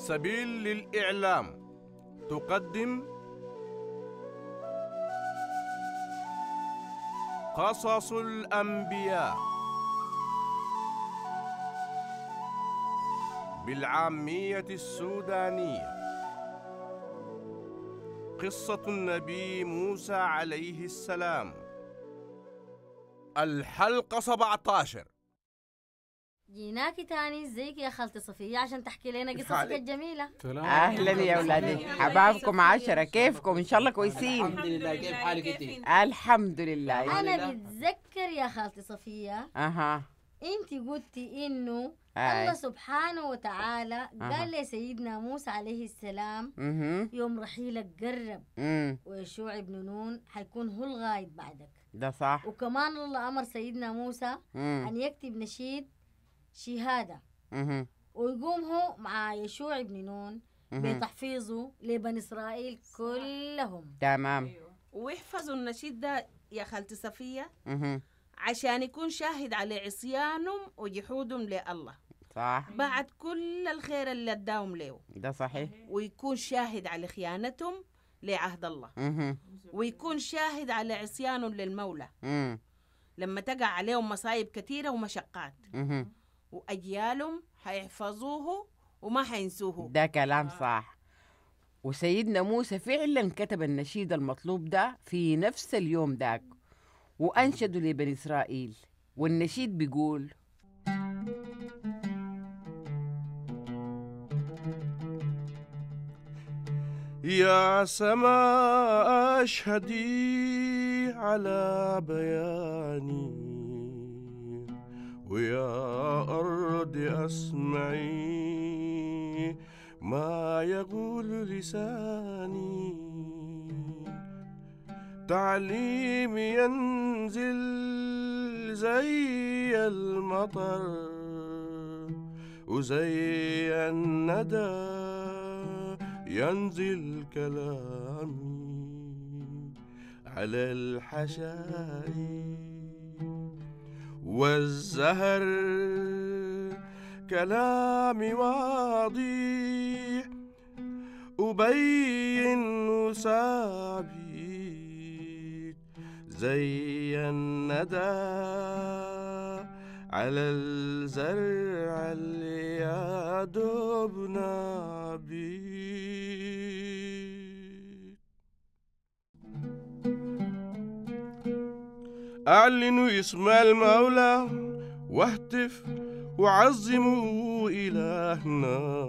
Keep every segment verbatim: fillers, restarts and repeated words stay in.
سبيل للإعلام تقدم قصص الأنبياء بالعامية السودانية. قصة النبي موسى عليه السلام، الحلقة سبعة عشر. جيناكي تاني. ازيك يا خالتي صفية عشان تحكي لنا قصصك الجميلة؟ اهلا يا اولادي، حبابكم عشرة، كيفكم؟ ان شاء الله كويسين؟ الحمد لله. كيف حالك انت؟ الحمد لله. انا بتذكر يا خالتي صفية، اها انت قلتي انه آي. الله سبحانه وتعالى قال لسيدنا موسى عليه السلام اها يوم رحيلك قرب امم ويشوع ابن نون حيكون هو الغايد بعدك. ده صح. وكمان الله امر سيدنا موسى امم ان يكتب نشيد شهادة اها ويقوم هو مع يشوع ابن نون بتحفيظه لبني إسرائيل كلهم. تمام. ويحفظوا النشيد ده يا خالتي صفية اها عشان يكون شاهد على عصيانهم وجحودهم لله صح. بعد كل الخير اللي اداهم له، ده صحيح. ويكون شاهد على خيانتهم لعهد الله، اها ويكون شاهد على عصيانهم للمولى امم لما تقع عليهم مصايب كثيرة ومشقات، اها وأجيالهم هيحفظوه وما حينسوه. ده كلام صح. وسيدنا موسى فعلا كتب النشيد المطلوب ده في نفس اليوم داك وأنشدوا لبني إسرائيل، والنشيد بيقول: يا سماء أشهدي على بياني، ويا أرض أسمعي ما يقول لساني. تعليمي ينزل زي المطر وزي الندى ينزل كلامي على الحشائش، والزهر كلامي واضح وبين وثابت زي الندى على الزرع اللي يدوب نبيت. أعلنوا اسم المولى واهتف وعظموا إلهنا،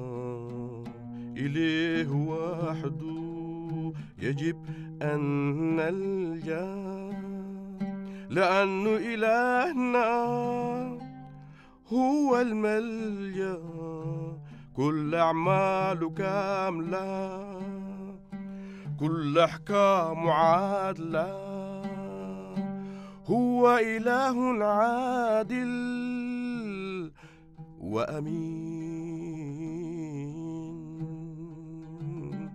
إليه وحده يجب أن نلجأ، لأنه إلهنا هو الملجأ، كل أعماله كاملة، كل أحكامه عادلة، هو إله عادل وأمين.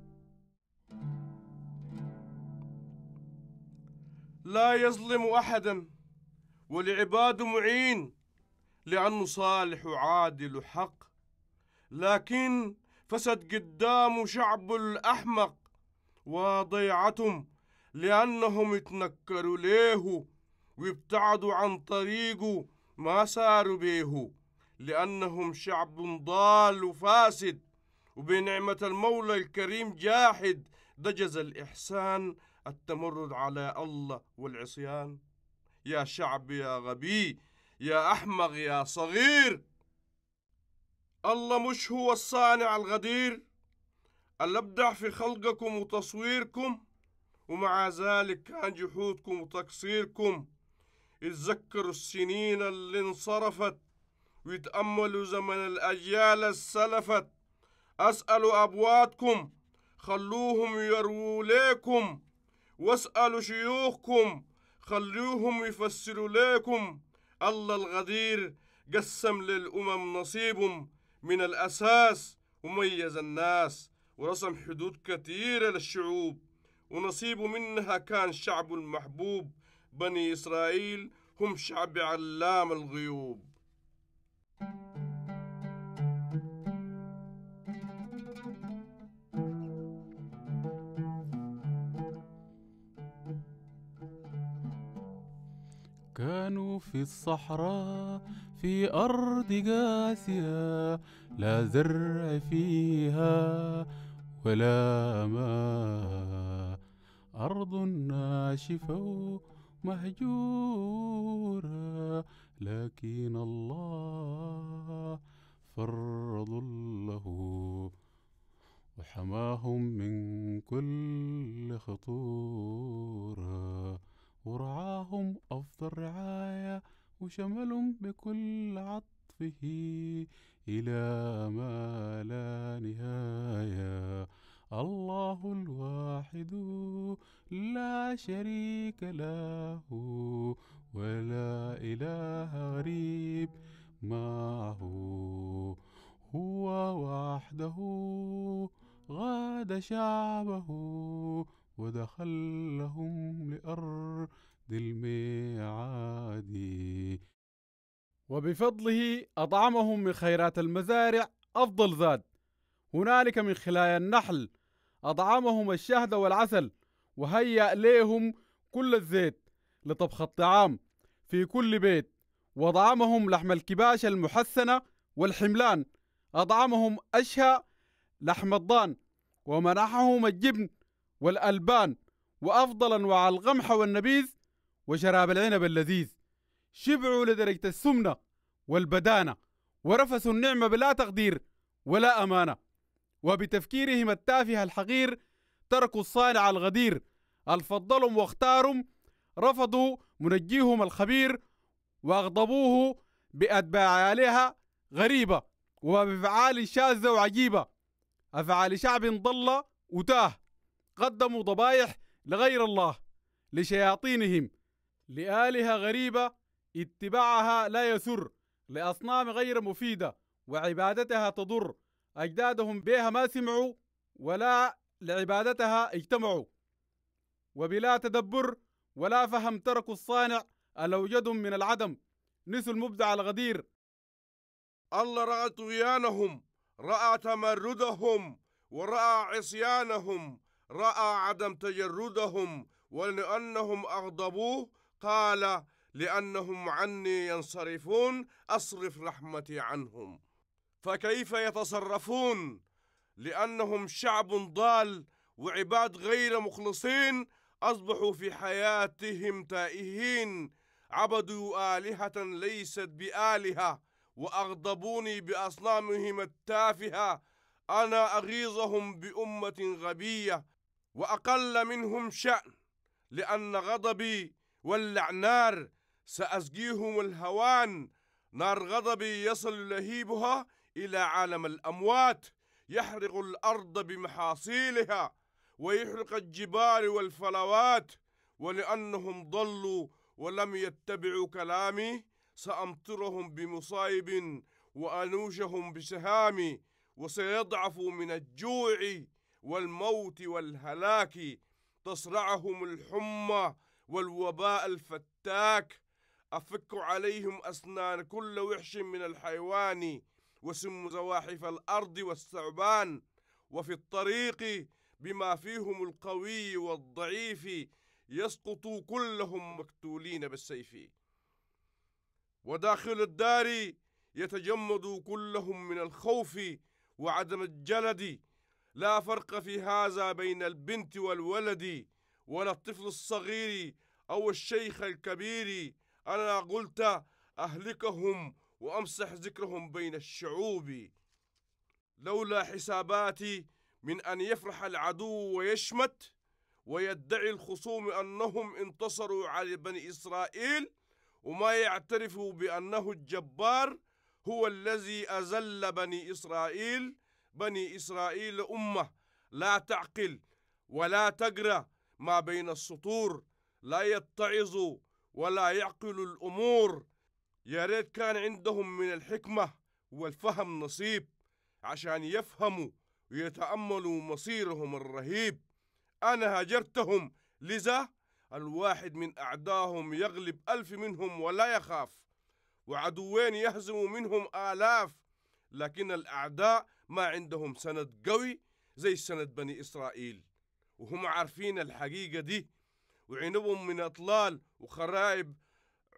لا يظلم أحدا ولعباده معين، لأنه صالح وعادل وحق، لكن فسد قدامه شعب الأحمق وضيعتهم، لأنهم يتنكروا ليه ويبتعدوا عن طريقه ما ساروا بيه، لأنهم شعب ضال وفاسد وبنعمة المولى الكريم جاحد. ده جزى الإحسان التمرد على الله والعصيان. يا شعب يا غبي يا أحمق يا صغير، الله مش هو الصانع الغدير اللي أبدع في خلقكم وتصويركم، ومع ذلك كان جحودكم وتقصيركم. يتذكروا السنين اللي انصرفت ويتأملوا زمن الأجيال السلفت. أسألوا أبواتكم خلوهم يرووا ليكم، واسألوا شيوخكم خلوهم يفسروا ليكم. الله الغدير قسم للأمم نصيبهم من الأساس وميز الناس ورسم حدود كثيرة للشعوب، ونصيبه منها كان شعب المحبوب. بني إسرائيل هم شعب علام الغيوب. كانوا في الصحراء في أرض قاسية لا زرع فيها ولا ماء، أرض ناشفة مهجورة، لكن الله فرض له وحماهم من كل خطورة، ورعاهم أفضل رعاية وشملهم بكل عطفه إلى ما لا نهاية. الله الواحد لا شريك له ولا إله غريب معه، هو وحده غاد شعبه ودخل لهم لأرض الميعاد، وبفضله أطعمهم من خيرات المزارع أفضل زاد. هنالك من خلايا النحل أطعمهم الشهد والعسل، وهيأ ليهم كل الزيت لطبخ الطعام في كل بيت، وأطعمهم لحم الكباش المحسنة والحملان، أطعمهم أشهى لحم الضان، ومنحهم الجبن والألبان وأفضل أنواع القمح والنبيذ وشراب العنب اللذيذ. شبعوا لدرجة السمنة والبدانة، ورفسوا النعمة بلا تقدير ولا أمانة، وبتفكيرهم التافه الحقير تركوا الصانع الغدير، الفضلهم واختارهم رفضوا منجيهم الخبير، وأغضبوه بأتباع آلهة غريبة وبفعال شاذة وعجيبة، أفعال شعب ضل وتاه، قدموا ضبايح لغير الله لشياطينهم، لآلهة غريبة اتباعها لا يسر، لأصنام غير مفيدة وعبادتها تضر، أجدادهم بها ما سمعوا ولا لعبادتها اجتمعوا، وبلا تدبر ولا فهم تركوا الصانع الأوجدهم من العدم، نسوا المبدع الغدير. الله رأى طغيانهم، رأى تمردهم، ورأى عصيانهم، رأى عدم تجردهم، ولأنهم أغضبوه قال لأنهم عني ينصرفون أصرف رحمتي عنهم. فكيف يتصرفون؟ لأنهم شعب ضال وعباد غير مخلصين، أصبحوا في حياتهم تائهين، عبدوا آلهة ليست بآلهة، وأغضبوني بأصنامهم التافهة. أنا أغيظهم بأمة غبية وأقل منهم شأن، لأن غضبي ولع نار سأسقيهم الهوان، نار غضبي يصل لهيبها إلى عالم الأموات، يحرق الأرض بمحاصيلها ويحرق الجبال والفلوات. ولأنهم ضلوا ولم يتبعوا كلامي سأمطرهم بمصائب وأنوشهم بسهام، وسيضعفوا من الجوع والموت والهلاك، تصرعهم الحمى والوباء الفتاك. أفك عليهم أسنان كل وحش من الحيوان، وسم زواحف الأرض والثعبان، وفي الطريق بما فيهم القوي والضعيف يسقطوا كلهم مقتولين بالسيف. وداخل الدار يتجمدوا كلهم من الخوف وعدم الجلد، لا فرق في هذا بين البنت والولد ولا الطفل الصغير أو الشيخ الكبير. أنا قلت أهلكهم وأمسح ذكرهم بين الشعوب. لولا حساباتي من أن يفرح العدو ويشمت ويدعي الخصوم أنهم انتصروا على بني إسرائيل، وما يعترفوا بأنه الجبار هو الذي أذل بني إسرائيل. بني إسرائيل أمة لا تعقل ولا تقرأ ما بين السطور، لا يتعظوا ولا يعقلوا الأمور. يا ريت كان عندهم من الحكمة والفهم نصيب عشان يفهموا ويتأملوا مصيرهم الرهيب. أنا هجرتهم، لذا الواحد من أعداهم يغلب ألف منهم ولا يخاف، وعدوين يهزموا منهم آلاف، لكن الأعداء ما عندهم سند قوي زي سند بني إسرائيل، وهم عارفين الحقيقة دي، وعنبهم من أطلال وخرائب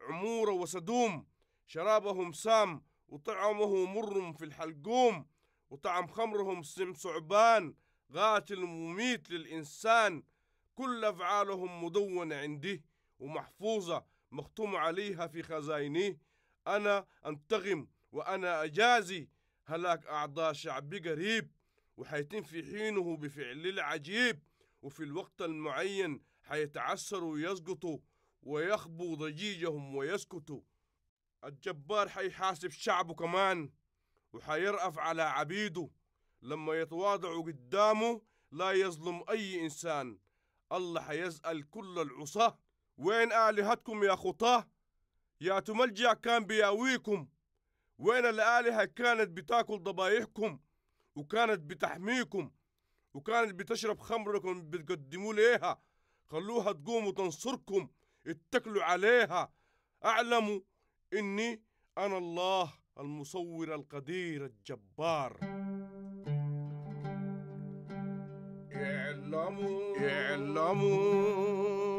عمور وسدوم، شرابهم سام وطعمه مر في الحلقوم، وطعم خمرهم سم ثعبان قاتل مميت للإنسان. كل أفعالهم مدونة عندي ومحفوظة مختوم عليها في خزائنه. أنا أنتقم وأنا أجازي هلاك أعضاء شعبي قريب، وحيتم في حينه بفعل العجيب، وفي الوقت المعين حيتعسروا ويسقطوا ويخبوا ضجيجهم ويسكتوا. الجبار حيحاسب شعبه كمان وحيرأف على عبيده، لما يتواضعوا قدامه لا يظلم أي إنسان. الله حيسأل كل العصاة وين آلهتكم يا خطاه؟ يا تملجع كان بياويكم، وين الآلهة كانت بتاكل ضبايحكم وكانت بتحميكم وكانت بتشرب خمركم بتقدموا ليها؟ خلوها تقوم وتنصركم، اتكلوا عليها. اعلموا اني انا الله المصور القدير الجبار. اعلموا اعلموا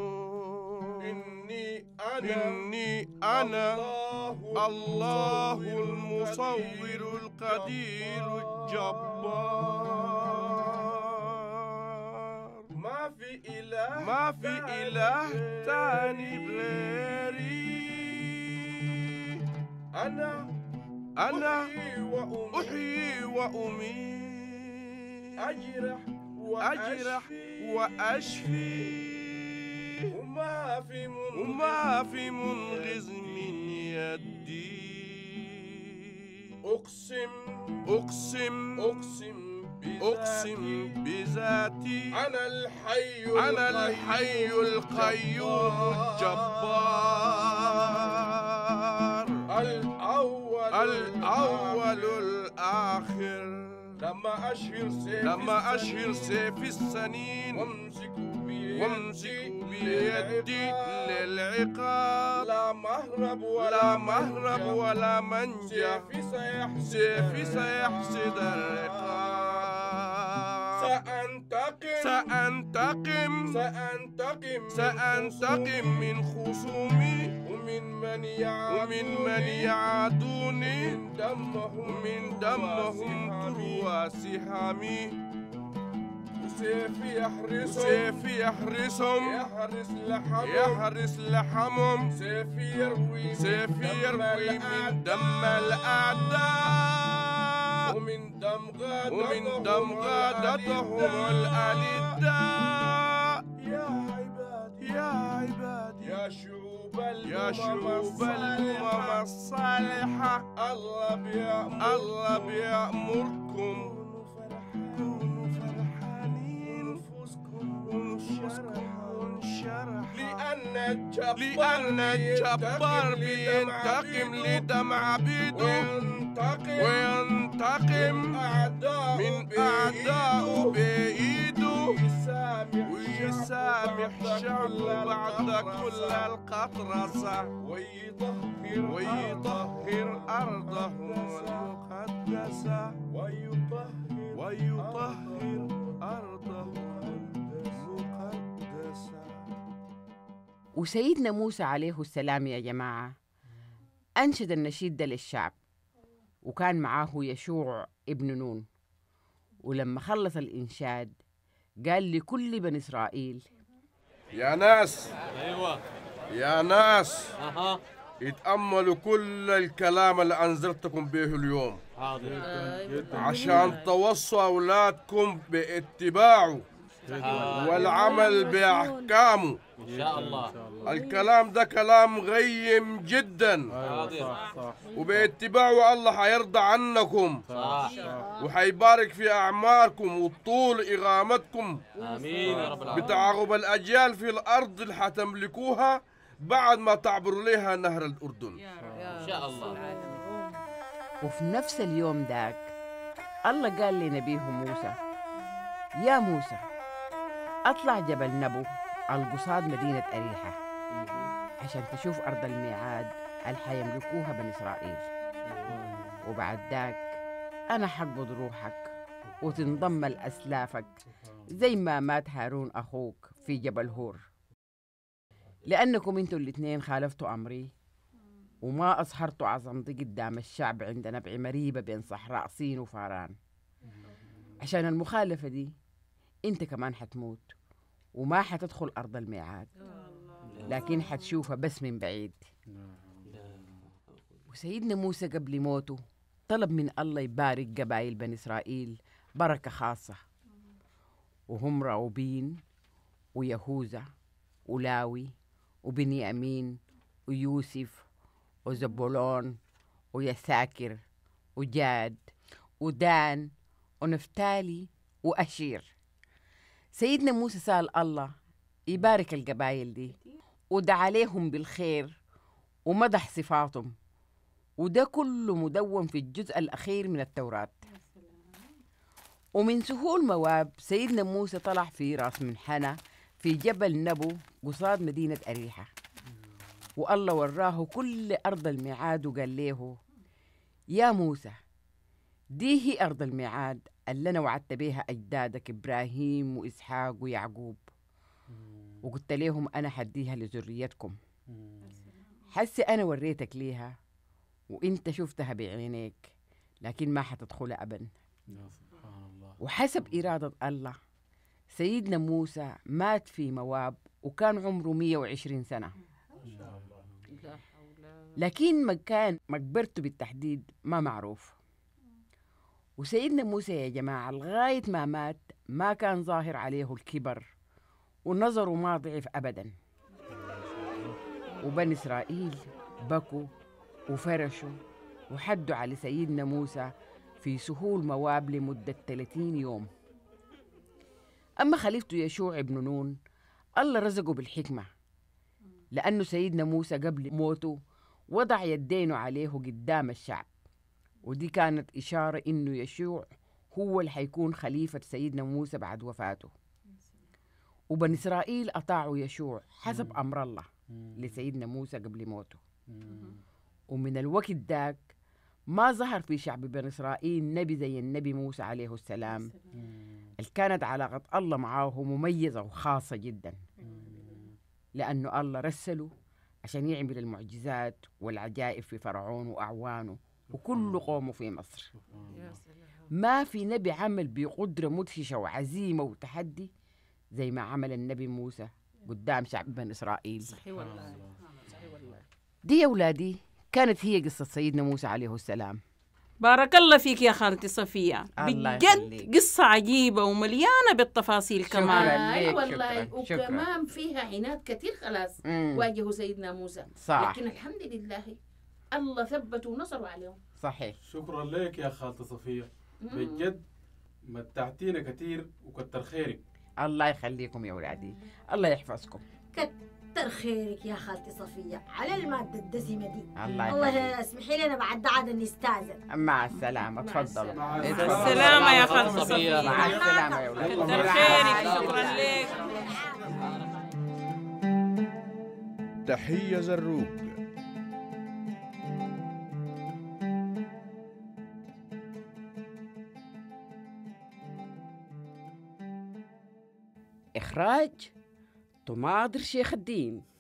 اني انا اني انا الله, الله المصور القدير الجبار. ما في اله ما في اله تاني غيري. انا انا احيي واميت، اجرح واجرح واشفي، وما في منغز وما في منغز من يدي. اقسم اقسم اقسم أقسم بذاتي أنا الحي أنا الحي القيوم الجبار، الأول الأول الآخر. لما أشهر سيف لما أشهر سيف السنين وامسك بيدي وامسك بيدي للعقاب، لا مهرب ولا مهرب ولا منجا. سيفي سيحسد سيفي سيحسد الرقاب. سأنتقم سأنتقم سأنتقم سأنتقم من خصومي ومن من يعادوني ومن من يعادوني من دمهم من دمهم تروى سهامي. سيفي يحرسهم سيفي يحرسهم يحرس لحمهم يحرس لحمهم. سيفي يروي سيفي يروي من دم الأعداء ومن دم غادتهم ومن دم غادتهم الألداء. يا عبادي يا عبادي يا شعوب يا شعوب الأمم الصالحة، الله بيأمر الله بيأمركم لأن الجبار لأن الجبار بينتقم لدم عبيده وينتقم وينتقم من أعدائه بإيده، ويسامح شعبه بعد كل القطرسة، ويطهر ويطهر أرضهم المقدسة ويطهر ويطهر أرضهم المقدسة. وسيدنا موسى عليه السلام يا جماعة أنشد النشيد ده للشعب، وكان معاه يشوع ابن نون. ولما خلص الإنشاد قال لكل بني إسرائيل: يا ناس ايوه يا ناس اها اتأملوا كل الكلام اللي أنذرتكم به اليوم، حاضر عشان توصوا أولادكم باتباعه والعمل بأحكامه. ان شاء الله. الكلام ده كلام غيم جدا، حاضر وباتباعه الله حيرضى عنكم صح. وحيبارك في أعماركم وطول إقامتكم امين يا رب العالمين. بتعاقب الأجيال في الأرض اللي حتملكوها بعد ما تعبروا ليها نهر الأردن. ان شاء الله. وفي نفس اليوم داك الله قال لنبيه موسى: يا موسى أطلع جبل نبو القصاد مدينة أريحة عشان تشوف أرض الميعاد اللي حيملكوها بني إسرائيل، وبعد ذاك أنا حقبض روحك وتنضم لأسلافك زي ما مات هارون أخوك في جبل هور، لأنكم أنتوا الاثنين خالفتوا أمري وما أظهرت عظمتي قدام الشعب عند نبع مريبة بين صحراء صين وفاران. عشان المخالفة دي انت كمان حتموت وما حتدخل أرض الميعاد، لكن حتشوفها بس من بعيد. وسيدنا موسى قبل موته طلب من الله يبارك قبائل بني إسرائيل بركة خاصة، وهم راوبين ويهوذا ولاوي وبنيامين ويوسف وزبولون ويساكر وجاد ودان ونفتالي وأشير. سيدنا موسى سأل الله يبارك القبائل دي ودعا عليهم بالخير ومدح صفاتهم، وده كله مدون في الجزء الأخير من التوراة. ومن سهول مواب سيدنا موسى طلع في راس منحنى في جبل نبو قصاد مدينة أريحة، والله وراه كل أرض الميعاد وقال له: يا موسى، دي هي أرض الميعاد اللي أنا وعدت بيها أجدادك إبراهيم وإسحاق ويعقوب، وقلت لهم أنا حديها لذريتكم. حسي أنا وريتك ليها وإنت شفتها بعينيك، لكن ما حتدخلها أبدا. وحسب إرادة الله سيدنا موسى مات في مواب وكان عمره مية وعشرين سنة، لكن مكان مقبرته بالتحديد ما معروف. وسيدنا موسى يا جماعة لغاية ما مات ما كان ظاهر عليه الكبر ونظره ما ضعف أبدا. وبني إسرائيل بكوا وفرشوا وحدوا على سيدنا موسى في سهول مواب لمدة ثلاثين يوم. أما خليفته يشوع بن نون الله رزقه بالحكمة، لأنه سيدنا موسى قبل موته وضع يدينه عليه قدام الشعب، ودي كانت إشارة إنه يشوع هو اللي حيكون خليفة سيدنا موسى بعد وفاته. وبني إسرائيل أطاعوا يشوع حسب أمر الله لسيدنا موسى قبل موته. ومن الوقت داك ما ظهر في شعب بني إسرائيل نبي زي النبي موسى عليه السلام، اللي كانت علاقة الله معاه مميزة وخاصة جدا، لأنه الله رسله عشان يعمل المعجزات والعجائب في فرعون وأعوانه وكل قومه في مصر. ما في نبي عمل بقدرة مدهشة وعزيمة وتحدي زي ما عمل النبي موسى قدام شعب بني إسرائيل. صحيح والله. صحيح والله. دي يا أولادي كانت هي قصة سيدنا موسى عليه السلام. بارك الله فيك يا خالتي صفية، الله بجد يخليك. قصة عجيبة ومليانة بالتفاصيل كمان. شكراً آه ليك، والله. شكراً، شكراً. وكمان فيها عناد كثير خلاص مم. واجهوا سيدنا موسى، صح. لكن الحمد لله الله ثبته ونصروا عليهم. صحيح. شكرا لك يا خالتي صفية، مم. بجد متعتينا كتير وكتر خيرك. الله يخليكم يا أولادي، الله يحفظكم. كتر خيرك يا خالتي صفية على المادة الدسمة دي. الله الله يخليك. اسمحي لنا بعد عادة نستاذن. مع السلامة، تفضلوا. مع اتفضلوا. السلامة. السلامة يا خالتي صفية. صفية. مع السلامة يا أولادي. كتر خيرك، شكرا لك. تحية زروق. إخراج طماطر شيخ الدين.